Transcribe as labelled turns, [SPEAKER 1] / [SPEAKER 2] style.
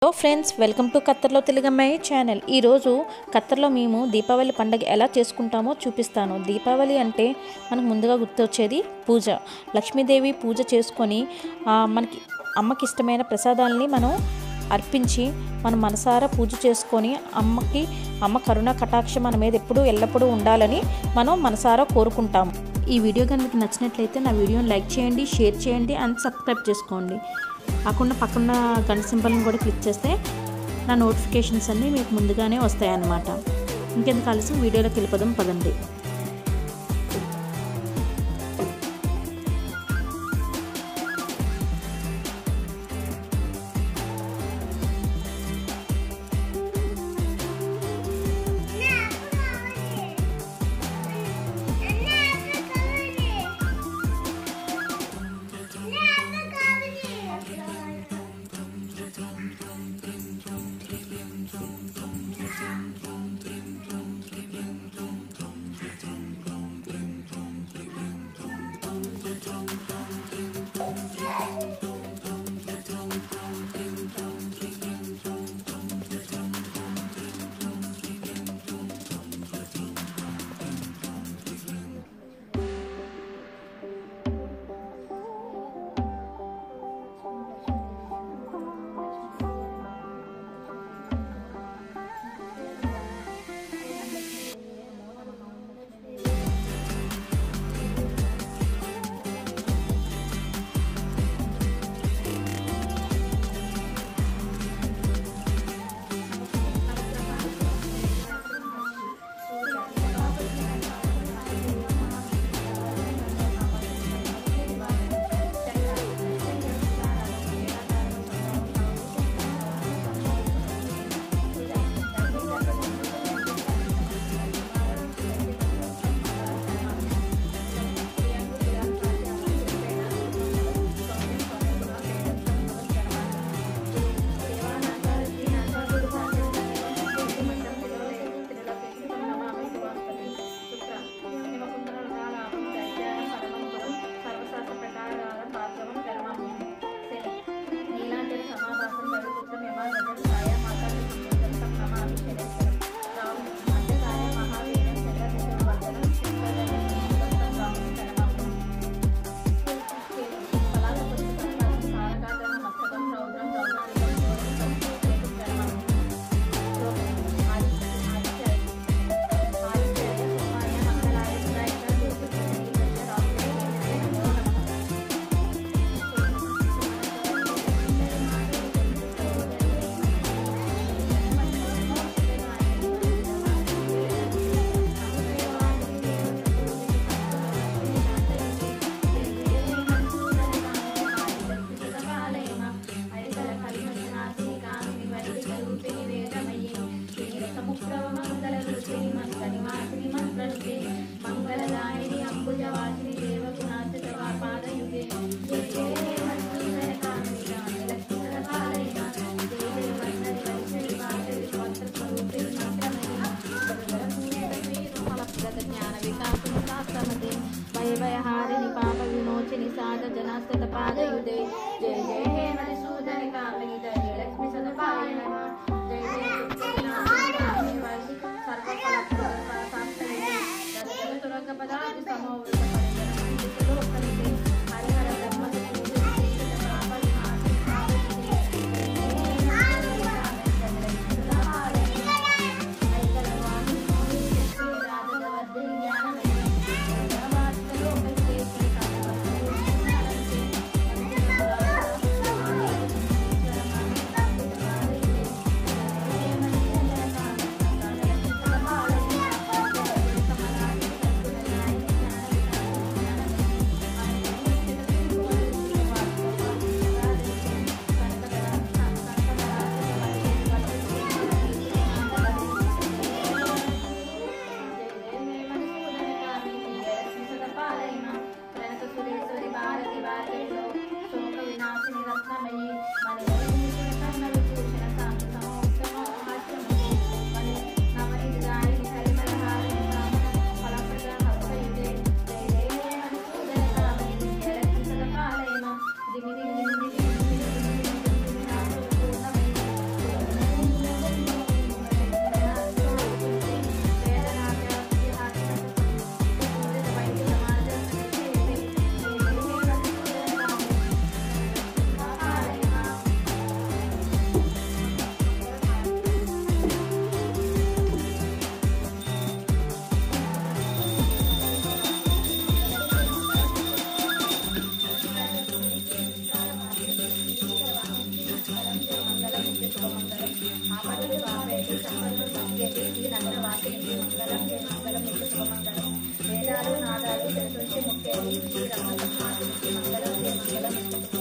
[SPEAKER 1] Hello friends, welcome to ఖత్తర్లో తెలుగు అమ్మాయి channel. ఈరోజు ఖత్తర్లో మేము దీపావళి పండుగ ఎలా చేసుకుంటామో చూపిస్తాను. దీపావళి అంటే మనకు ముందుగా గుర్తొచ్చేది పూజ. లక్ష్మీదేవి పూజ చేసుకొని మనకి అమ్మకి ఇష్టమైన ప్రసాదాలని మనం అర్పించి మనం మనసారా పూజ చేసుకొని అమ్మ కరుణ కటాక్షం మన మీద ఎల్లప్పుడూ ఉండాలని మనం మనసారా కోరుకుంటాము. ఈ వీడియో కనుక మీకు నచ్చినట్లయితే నా వీడియోని లైక్ చేయండి, షేర్ చేయండి అండ్ సబ్స్క్రైబ్ చేసుకోండి. కాకుండా పక్కన గంట సింబల్ని కూడా క్లిక్ చేస్తే నా నోటిఫికేషన్స్ అన్నీ మీకు ముందుగానే వస్తాయన్నమాట. ఇంకెందుకు ఆలస్యం, వీడియోలోకి వెళ్ళిపోదాం పదండి.
[SPEAKER 2] ఆపదలు బాపేటి సంపదలు పొంగేటి ఈ నగర వాసినికి మంగళం జయ మంగళం మీకు శుభమంగళం. వేదాలు నాదాలు తెలుసుంచి ముక్కేటి ఈ రమ సంహారికి మంగళం జయ మంగళం మీకు